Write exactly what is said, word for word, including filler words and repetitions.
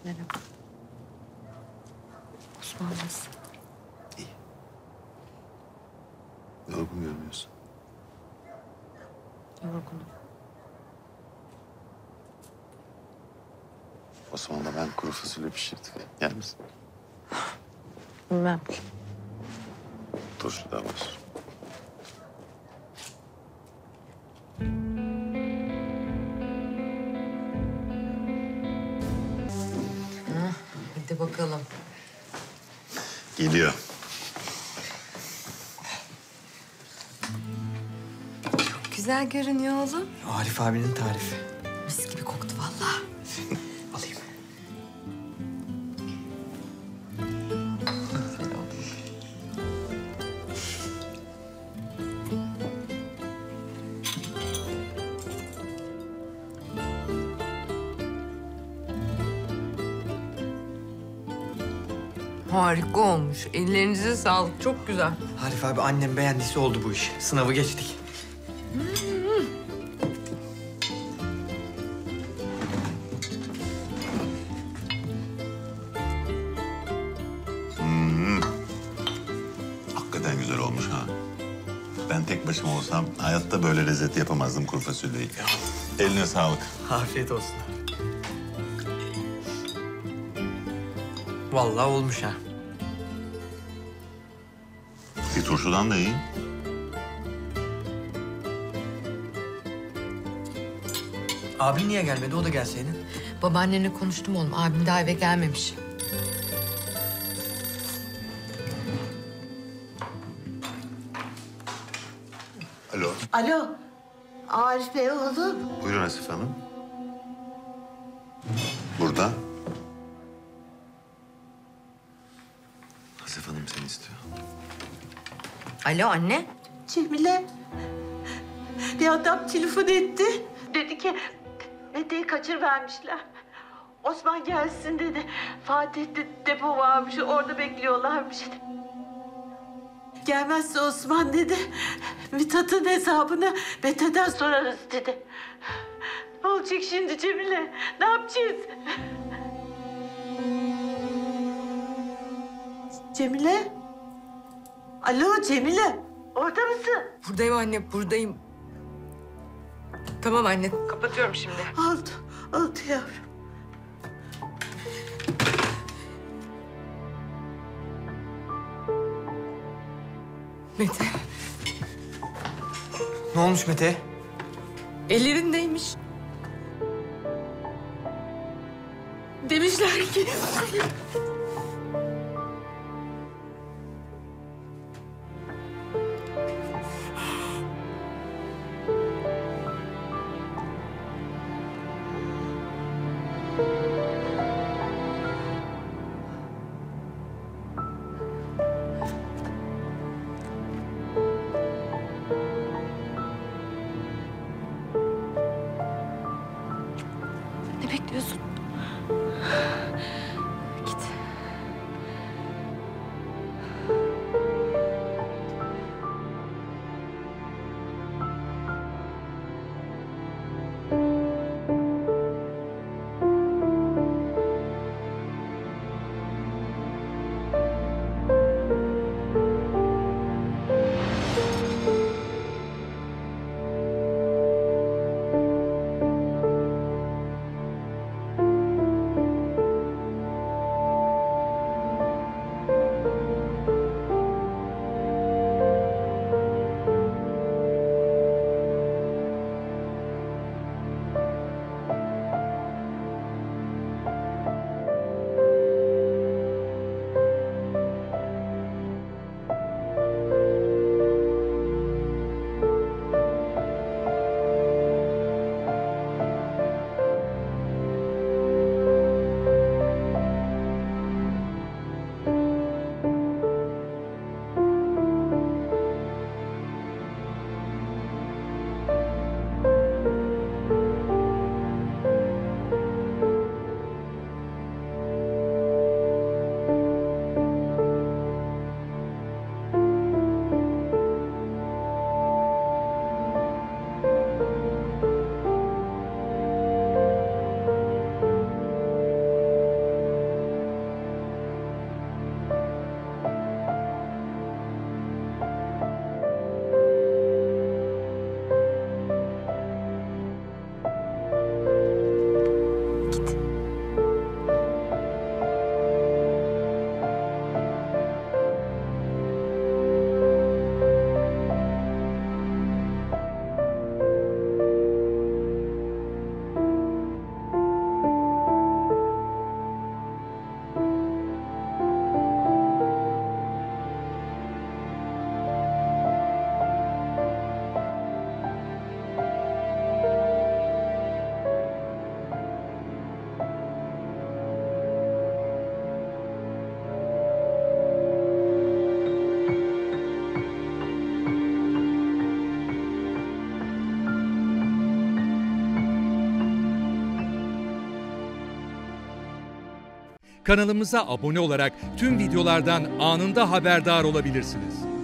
Merhaba. Osman nasıl? İyi. Yorgun görünüyorsun. Yorgunum. Osman'la ben kuru fasulye pişirdik. Yer misin? Bilmem. Turşu da var. Hadi bakalım. Geliyor. Güzel görünüyor oğlum. Arif abinin tarifi. Mis gibi koktu vallahi. Alayım. Güzel oldu. Harika olmuş. Ellerinize sağlık. Çok güzel. Arif abi annem beğendiyse oldu bu iş. Sınavı geçtik. Hakikaten güzel olmuş ha. Ben tek başıma olsam hayatta böyle lezzet yapamazdım kuru fasulyeyi. Eline sağlık. Afiyet olsun. Vallahi olmuş ha. Bir turşudan da iyi. Abin niye gelmedi? O da gelseydin. Babaannenle konuştum oğlum. Abim daha eve gelmemiş. Alo. Alo, Arif Bey oğlum. Buyurun Asif Hanım. Burada. Asif Hanım seni istiyor. Alo anne. Cemile, bir adam telefon etti. Dedi ki, Mete'yi kaçırıvermişler. Osman gelsin dedi. Fatih'te depo varmış, orada bekliyorlarmış. Gelmezse Osman dedi, Mithat'ın hesabını Mete'den sorarız dedi. Ne olacak şimdi Cemile? Ne yapacağız? Cemile? Alo Cemile, orada mısın? Buradayım anne, buradayım. Tamam anne, kapatıyorum şimdi. Oldu, oldu yavrum. Mete, Ne olmuş Mete? ellerindeymiş. Demişler ki... Ne bekliyorsun? Git. Kanalımıza abone olarak tüm videolardan anında haberdar olabilirsiniz.